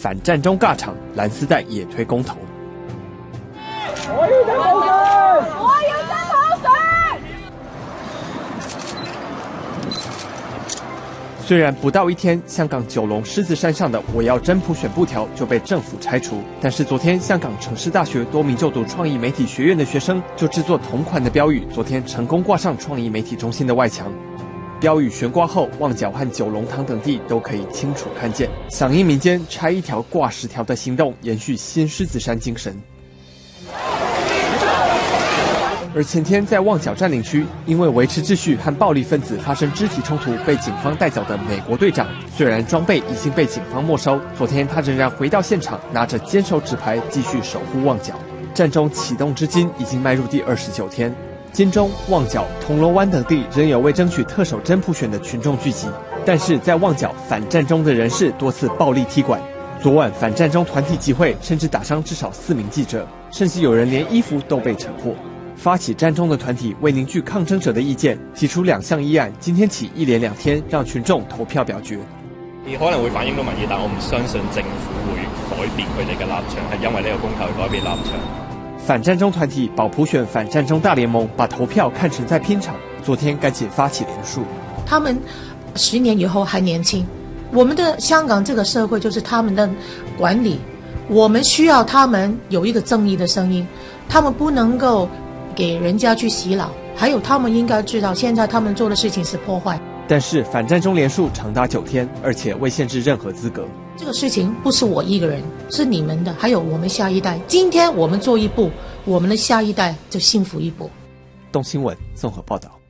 反战中尬场，蓝丝带也推公投。 我要真口水！我要真口水！ 虽然不到一天，香港九龙狮子山上的"我要真普选"布条就被政府拆除，但是昨天香港城市大学多名就读创意媒体学院的学生就制作同款的标语，昨天成功挂上创意媒体中心的外墙。标语悬挂后，旺角和九龙塘等地都可以清楚看见，响应民间拆一条挂10条的行动，延续新狮子山精神。而前天在旺角占领区，因为维持秩序和暴力分子发生肢体冲突被警方带走的美国队长，虽然装备已经被警方没收，昨天他仍然回到现场，拿着坚守纸牌继续守护旺角。战中启动至今已经迈入第29天，金钟、旺角、铜锣湾等地仍有为争取特首真普选的群众聚集，但是在旺角反战中的人士多次暴力踢馆。昨晚反战中团体集会，甚至打伤至少4名记者，甚至有人连衣服都被扯破。发起战中的团体为凝聚抗争者的意見，提出2項議案，今天起1連2天讓群眾投票表決。 可能會反映到民意，但我唔相信政府會改變佢哋嘅立場，係因為呢個公投改變立場。 反戰中團體保普選反戰中大聯盟把投票看成在拼場，昨天趕緊發起連署。 他們10年以後還年輕，我們的香港這個社會就是他們的管理，我們需要他們有一個正義的聲音，他們不能夠給人家去洗腦，還有他們應該知道現在他們做的事情是破壞。 但是反戰中連署長達9天，而且未限制任何資格。 這個事情不是我一個人，是你們的，還有我們下一代。今天我們做一步，我們的下一代就幸福一步。 東新聞綜合報道。